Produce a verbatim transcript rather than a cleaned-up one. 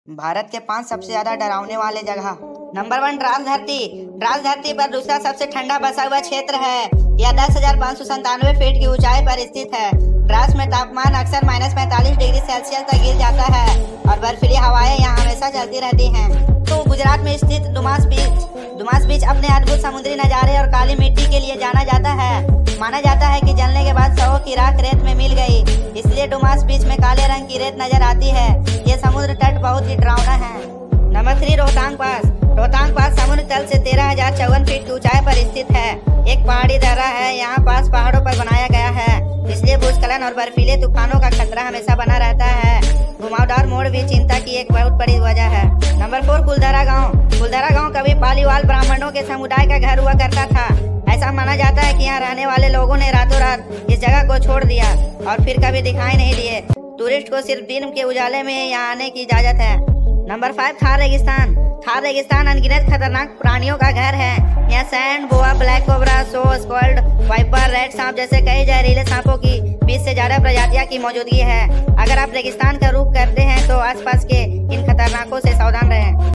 भारत के पांच सबसे ज्यादा डरावने वाले जगह। नंबर वन, ड्रास धरती। ड्रास धरती पर दूसरा सबसे ठंडा बसा हुआ क्षेत्र है। यह दस हजार पाँच सौ संतानवे फीट की ऊंचाई पर स्थित है। ड्रास में तापमान अक्सर माइनस पैंतालीस डिग्री सेल्सियस तक गिर जाता है और बर्फीली हवाएं यहाँ हमेशा चलती रहती हैं। तो गुजरात में स्थित डुमास बीच डुमास बीच अपने अद्भुत समुद्री नजारे और काली मिट्टी के लिए जाना जाता है। माना जाता है कि जलने के बाद शवों की राख रेत में मिल गई, इसलिए डुमास बीच में काले रंग की रेत नजर आती है। ये समुद्र तट बहुत ही डरावना है। Number three, Rohtang Pass. Rohtang Pass समुद्र तल से तेरह हजार चौवन फीट की ऊंचाई पर स्थित है। एक पहाड़ी दर्रा है। यहाँ पास पहाड़ों पर बनाया गया है, इसलिए भूस्खलन और बर्फीले तूफानों का खतरा हमेशा बना रहता है। घुमावदार मोड़ भी चिंता की एक बहुत बड़ी वजह है। नंबर फोर, कुलधरा गाँव। कुलधरा गाँव कभी पालीवाल ब्राह्मणों के समुदाय का घर हुआ करता था। ऐसा माना जाता है कि यहाँ रहने वाले लोगों ने रातों रात इस जगह को छोड़ दिया और फिर कभी दिखाई नहीं दिए। टूरिस्ट को सिर्फ दिन के उजाले में यहाँ आने की इजाजत है। नंबर फाइव, थार रेगिस्तान। थार रेगिस्तान अनगिनत खतरनाक प्राणियों का घर है। यहाँ sand, boa, black cobra, saw scaled, viper, red सांप जैसे कई जहरीले सांपों की बीस से ज्यादा प्रजातियां की मौजूदगी है। अगर आप रेगिस्तान का रुख करते हैं तो आसपास के इन खतरनाकों से सावधान रहें।